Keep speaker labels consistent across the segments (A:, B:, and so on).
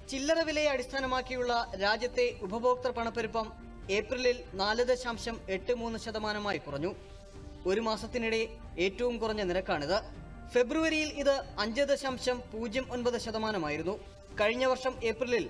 A: ചില്ലറ വിലയെ അടിസ്ഥാനമാക്കിയുള്ള രാജ്യത്തെ ഉപഭോക്തൃ പണപ്പെരുപ്പം ഏപ്രിലിൽ 4.83% കുറഞ്ഞു. ഒരു മാസത്തിനിടെ ഏറ്റവും കുറഞ്ഞ നിരക്കാണിത്. ഫെബ്രുവരിയിൽ ഇത് 5.09%. കഴിഞ്ഞ വർഷം ഏപ്രിലിൽ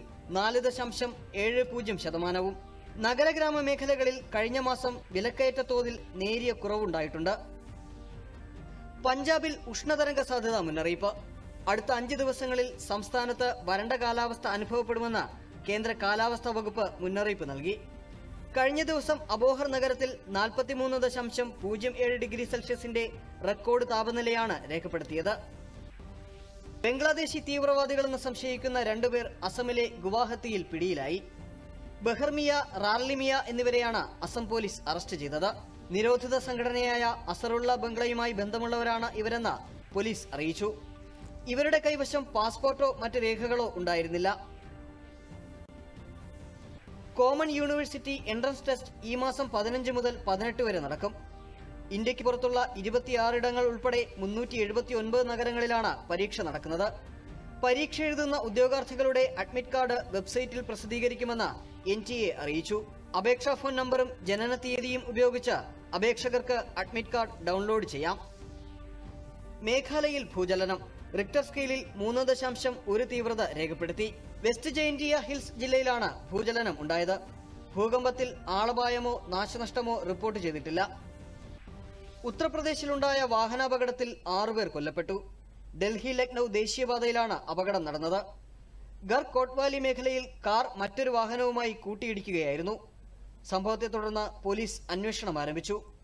A: 4.70%. നഗരഗ്രാമ മേഖലകളിൽ കഴിഞ്ഞ മാസം വിലക്കയറ്റ തോതിൽ നേരിയ കുറവുണ്ടായിട്ടുണ്ട്. പഞ്ചാബിൽ ഉഷ്ണതരംഗ സാധ്യതാ മുന്നറിയിപ്പ്. അടുത്ത 5 ദിവസങ്ങളിൽ സംസ്ഥാനത്ത് വരണ്ട കാലാവസ്ഥ അനുഭവപ്പെടുമെന്ന് കേന്ദ്ര കാലാവസ്ഥാ വകുപ്പ് മുന്നറിയിപ്പ് നൽകി. കഴിഞ്ഞ ദിവസം അബോഹർ നഗരത്തിൽ 43.07 ഡിഗ്രി സെൽഷ്യസിന്റെ റെക്കോർഡ് താപനിലയാണ് രേഖപ്പെടുത്തിയത്. ബംഗ്ലാദേശി തീവ്രവാദികളെന്ന് സംശയിക്കുന്ന 2 പേർ അസമിലെ ഗുവാഹത്തിയിൽ പിടിയിലായി. ബഹർമിയ, റാർലിമിയ എന്നിവരെയാണ് അസം പോലീസ് അറസ്റ്റ് ചെയ്തത്. നിരോധിത സംഘടനയായ അസറുള്ള ബംഗ്ലയുമായി ബന്ധമുള്ളവരാണ് ഇവരെന്ന് പോലീസ് അറിയിച്ചു. ഇവരുടെ കൈവശം പാസ്പോർട്ടോ മറ്റ് രേഖകളോ ഉണ്ടായിരുന്നില്ല. കോമൺ യൂണിവേഴ്സിറ്റി എൻട്രൻസ് ടെസ്റ്റ് ഈ മാസം 15 മുതൽ 18 വരെ നടക്കും. ഇന്ത്യക്ക് പുറത്തുള്ള 26 ഇടങ്ങൾ ഉൾപ്പെടെ 379 നഗരങ്ങളിലാണ് പരീക്ഷ നടക്കുന്നത്. പരീക്ഷ എഴുതുന്ന ഉദ്യോഗാർത്ഥികളുടെ അഡ്മിറ്റ് കാർഡ് വെബ്സൈറ്റിൽ പ്രസിദ്ധീകരിക്കുമെന്ന് NTA അറിയിച്ചു. അപേക്ഷാ ഫോൺ നമ്പറും ജനന തീയതിയും ഉപയോഗിച്ച് അപേക്ഷകർക്ക് അഡ്മിറ്റ് കാർഡ് ഡൗൺലോഡ് ചെയ്യാം. മേഘാലയയിൽ ഭൂചലനം. റിക്ടർ സ്കെയിലിൽ 3.1 തീവ്രത രേഖപ്പെടുത്തി. വെസ്റ്റ് ജയന്റിയ ഹിൽസ് ജില്ലയിലാണ് ഭൂചലനം ഉണ്ടായത്. ഭൂകമ്പത്തിൽ ആളപായമോ നാശനഷ്ടമോ റിപ്പോർട്ട് ചെയ്തിട്ടില്ല. ഉത്തർപ്രദേശിലുണ്ടായ വാഹനാപകടത്തിൽ 6 പേർ കൊല്ലപ്പെട്ടു. ഡൽഹി ലക്നൌ ദേശീയപാതയിലാണ് അപകടം നടന്നത്. ഗർ കോട്ട്വാലി മേഖലയിൽ കാർ മറ്റൊരു വാഹനവുമായി കൂട്ടിയിടിക്കുകയായിരുന്നു. സംഭവത്തെ തുടർന്ന് പോലീസ് അന്വേഷണം ആരംഭിച്ചു.